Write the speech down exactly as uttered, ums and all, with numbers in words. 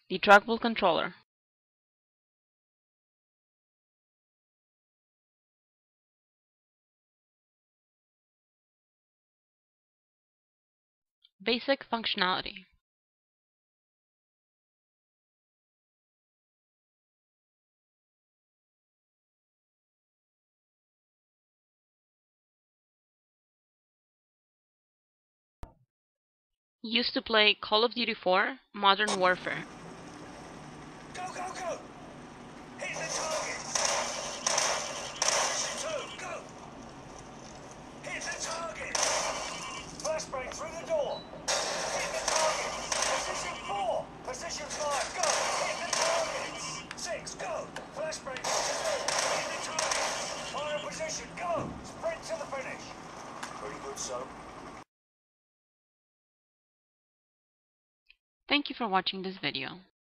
The Trackball Controller. Basic functionality. Used to play Call of Duty four, Modern Warfare. Go, go, go! Hit the target! Position two, go! Hit the target! Flashbang through the door! Hit the target! Position four! Position five, go! Hit the target! Six, go! Flashbang through the door! Hit the target! Final position, go! Sprint to the finish! Pretty good, so. Thank you for watching this video.